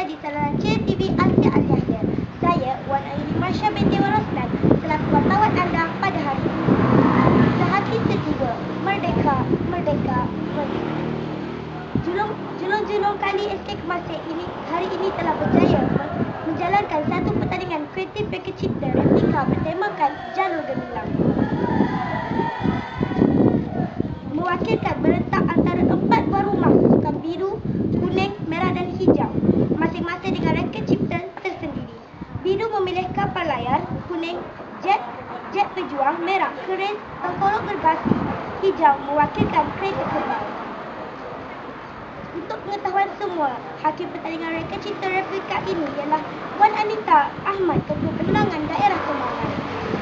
di saluran CTV Asia Al Yahya. Saya Wan Aini Masya binti Waroslan selaku wartawan anda pada hari ini. Sehati setiga, merdeka, merdeka, merdeka. Julung-julung kali SK Kemasih ini hari ini telah berjaya menjalankan satu pertandingan kreatif berkecipta replika bertemakan Jalur Gemilang. Mewakilkan berentak antara 4 buah rumah sukan biru, kuning, merah dan hijau, masing-masing dengan reka cipta tersendiri. Biru memilih kapal layar, kuning jet pejuang, merah keris tengkolok gergasi, hijau mewakilkan kereta kebal. Untuk pengetahuan semua, hakim pertandingan reka cipta replika ini ialah Wan Anita Ahmad, Ketua Penerangan Daerah Kembangan.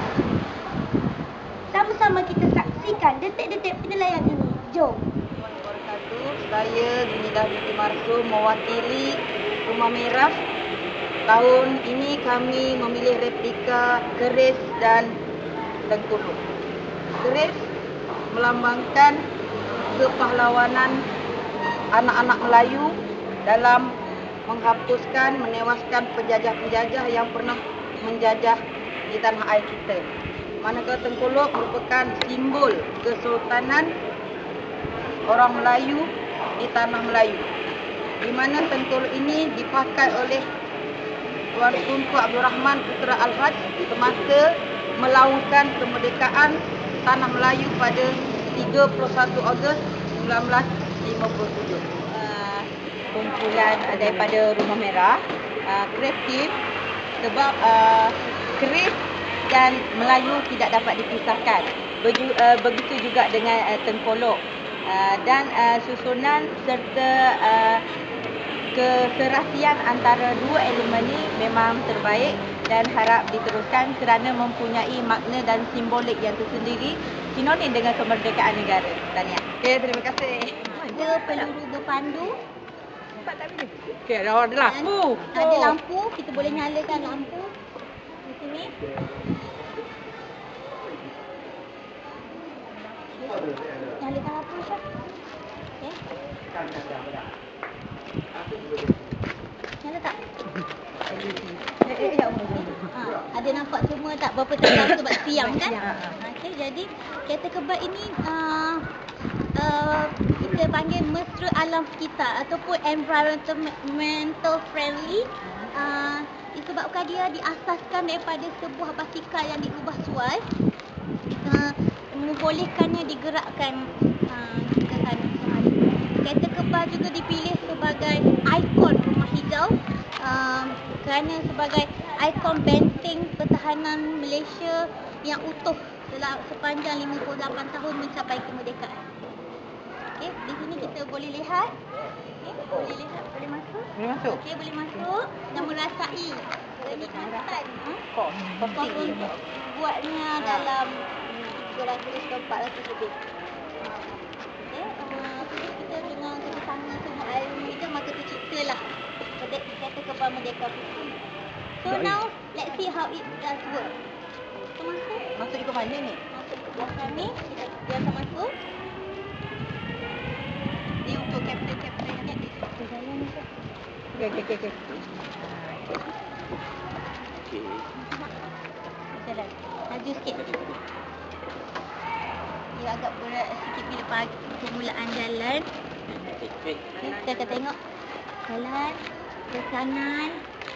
Sama-sama kita saksikan detik-detik penilaian ini. Jom. Saya Zunidah binti Marsum mewakili Rumah Merah. Tahun ini kami memilih replika keris dan tengkolok. Keris melambangkan kepahlawanan anak-anak Melayu dalam menghapuskan, menewaskan penjajah-penjajah yang pernah menjajah di tanah air kita. Manakala tengkolok merupakan simbol kesultanan orang Melayu di tanah Melayu, di mana tengkolok ini dipakai oleh Tuan Tunku Abdul Rahman Putra Al-Haj semasa melaungkan kemerdekaan tanah Melayu pada 31 Ogos 1957. Kumpulan daripada Rumah Merah kreatif sebab keris dan Melayu tidak dapat dipisahkan. Begitu juga dengan tengkolok dan susunan serta keserasian antara dua elemen ini memang terbaik dan harap diteruskan kerana mempunyai makna dan simbolik yang tersendiri sinonim dengan kemerdekaan negara. Tahniah. Okay, terima kasih. Ada peluru berpandu. Okey, ada lampu. Ada lampu, kita boleh nyalakan lampu di sini. Nyalakan lampu, Syah. Okey. Nyala tak? Ada nampak semua tak berapa terang sebab siang kan? Okey, jadi kereta kebal ini kita panggil mesra alam sekitar ataupun environmental friendly. Disebabkan dia diasaskan daripada sebuah basikal yang diubah suai, membolehkannya digerakkan ke sana kemari. Kereta kebal juga dipilih sebagai ikon rumah hijau kerana sebagai ikon benteng pertahanan Malaysia yang utuh sepanjang 58 tahun mencapai kemerdekaan. Okey, di sini kita boleh lihat. Okey, boleh lihat, boleh masuk. Boleh masuk. Okey, boleh masuk dan merasai kenikmatan kos untuk buatnya dalam 300 ke 400 lebih. Okey, terus kita dengan kerjasama semua ilmu itu maka terciptalah kereta kebal Merdeka Putih. So now let's see how it does work. So masuk. Masuk ikut mana ni? Masuk ke belakang ni, kita biasa masuk. Ni untuk kapten yang ni. Okey. Jalan. Laju sikit. Dia agak berat sikit bila pagi permulaan jalan. Okay, kita akan tengok jalan ke kanan.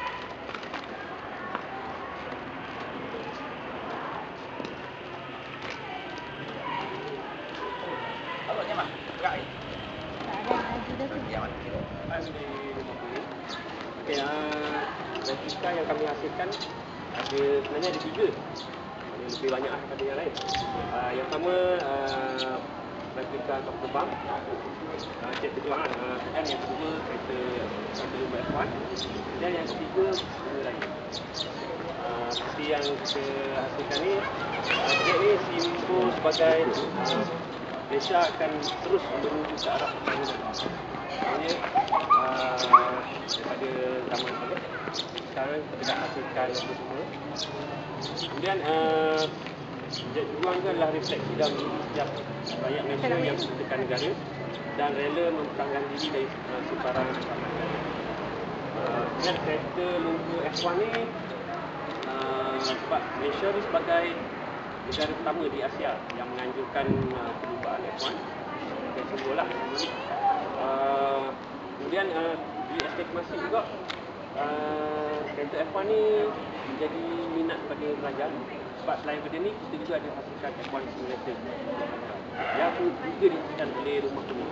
Replika yang kami hasilkan sebenarnya ada 3. Ada lebih banyak daripada yang lain. Yang pertama replika kapal terbang jet perjuangan, dan yang kedua kereta lumba F1, dan yang ketiga benda lagi. Seperti yang kita hasilkan ni, jet ni simbol sebagai Malaysia akan terus menuju ke arah pembangunan. Maksudnya daripada zaman dulu, sekarang kita dah hasilkan itu semua. Kemudian jet perjuangan itu adalah refleksi dalam diri setiap rakyat Malaysia yang mencintakan negara dan rela mempertahankan diri dari sebarang ancaman. Dan kereta lumba F1 ni sebab Malaysia ni sebagai negara pertama di Asia yang menganjurkan perlumbaan F1. Dan simbol lah. Kemudian di SK Temasek juga kereta F1 ni menjadi minat pada pelajar. Sebab selain benda ni, kita juga ada hasilkan F1 simulator yang juga dihidupkan oleh Rumah Kuning.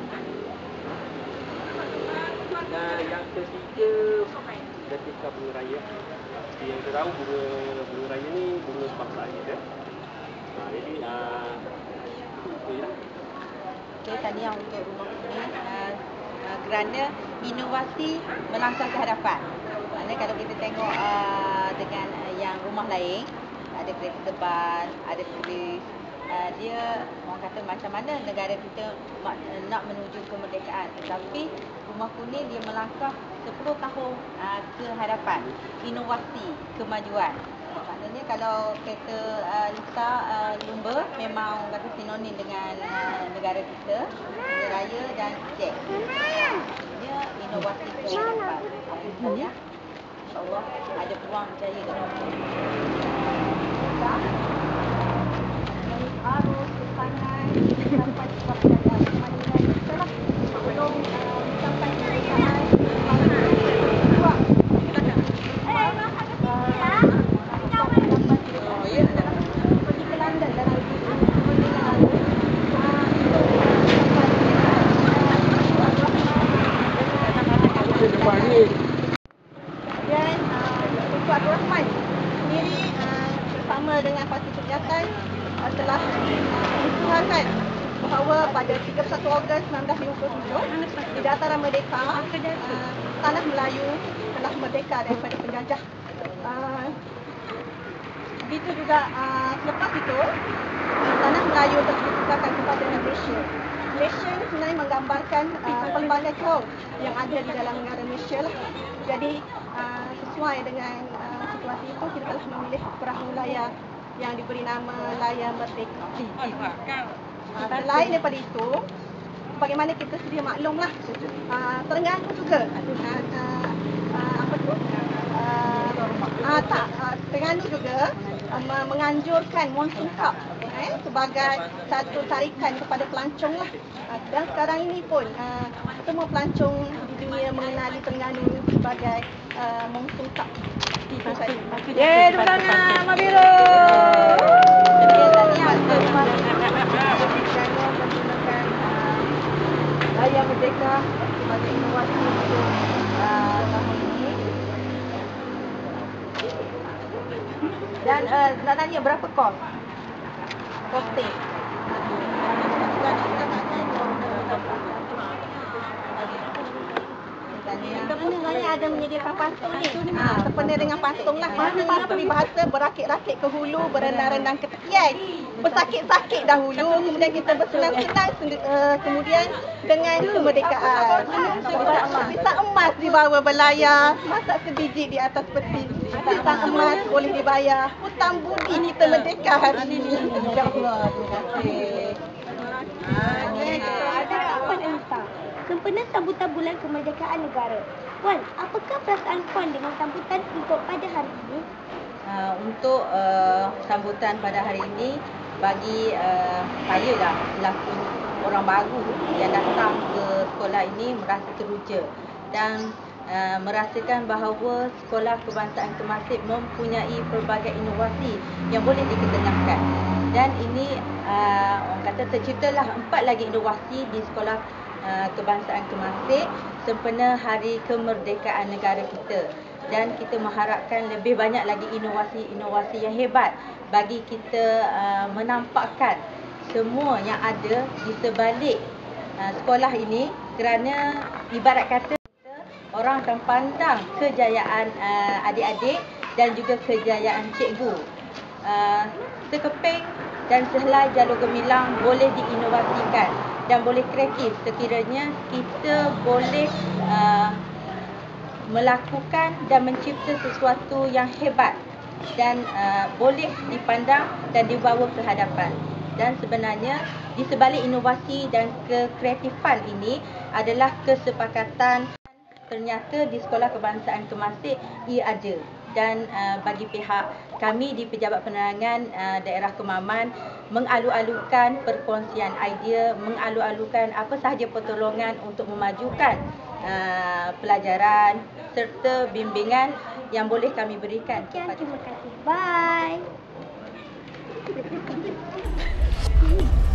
Dan yang ketiga, Replika Bunga Raya. Seperti yang kita tahu, bunga raya ni bunga kebangsaan kita. Jadi itu je lah. Okay, tadi yang untuk Rumah Kuning kerana inovasi melangkah ke hadapan. Maknanya kalau kita tengok dengan yang rumah lain, ada kereta terbang, ada polis, dia orang kata macam mana negara kita nak menuju kemerdekaan. Tetapi Rumah Kuning dia melangkah 10 tahun ke hadapan. Inovasi, kemajuan. Maknanya kalau kereta lumba memang orang kata sinonim dengan negara kita, Bunga Raya dan jet. Dia inovasi ke hadapan. Ya. InsyaAllah ada peluang berjaya dengan arus, kesangan, sampai kepada kemajuan kita lah. Belum sampai kemerdekaan. Dan Tunku Abdul Rahman sendiri bersama dengan Parti Kebijakan telah mensuarakan bahawa pada 31 Ogos 1957 di Dataran Merdeka tanah Melayu telah merdeka daripada penjajah. Begitu juga selepas itu tanah Melayu telah ditukarkan kepada Malaysia. Malaysia ini sebenarnya menggambarkan pelbagai kaum yang ada di dalam negara Malaysia lah. Jadi sesuai dengan situasi itu, kita telah memilih perahu layar yang diberi nama Layar Merdeka. Selain daripada itu, bagaimana kita sedia maklum lah, Terengganu juga Terengganu juga menganjurkan Monsoon Cup sebagai satu tarikan kepada pelancong lah. Dan sekarang ini pun semua pelancong di dunia mengenali Terengganu sebagai Monsoon Cup. Itu saja. Yeay, tepuk tangan, Mak Biru. Layar Merdeka sebagai inovasi untuk tahun ini. Dan nak tanya berapa kos? Costing. Mana ada menyediakan patung ni? Sempena dengan patung lah. Mana peribahasa berakit-rakit ke hulu, berendang-rendang ke tepian. Bersakit-sakit dahulu, kemudian kita bersenang-senang, kemudian dengan kemerdekaan. Pisang emas dibawa berlayar, masak sebiji di atas peti. Pisang emas boleh dibayar. Hutang budi kita merdeka hari ini. InsyaAllah. Terima kasih. Ada apa tentang sempena sambutan bulan kemerdekaan negara? Puan, apakah perasaan Puan dengan sambutan untuk pada hari ini? Untuk sambutan pada hari ini, bagi saya dah selaku orang baru yang datang ke sekolah ini merasa teruja dan merasakan bahawa Sekolah Kebangsaan Temasek mempunyai pelbagai inovasi yang boleh diketengahkan. Dan ini orang kata terciptalah 4 lagi inovasi di Sekolah Kebangsaan Temasek sempena Hari Kemerdekaan negara kita. Dan kita mengharapkan lebih banyak lagi inovasi-inovasi yang hebat bagi kita menampakkan semua yang ada di sebalik sekolah ini, kerana ibarat kata orang akan pandang kejayaan adik-adik dan juga kejayaan cikgu. Sekeping dan sehelai jalur gemilang boleh diinovasikan dan boleh kreatif sekiranya kita boleh melakukan dan mencipta sesuatu yang hebat dan boleh dipandang dan dibawa ke hadapan. Dan sebenarnya di sebalik inovasi dan kekreatifan ini adalah kesepakatan ternyata di Sekolah Kebangsaan Temasek ia ada. Dan bagi pihak kami di Pejabat Penerangan Daerah Kemaman mengalu-alukan perkongsian idea, mengalu-alukan apa sahaja pertolongan untuk memajukan pelajaran serta bimbingan yang boleh kami berikan. Sekian, terima kasih. Bye.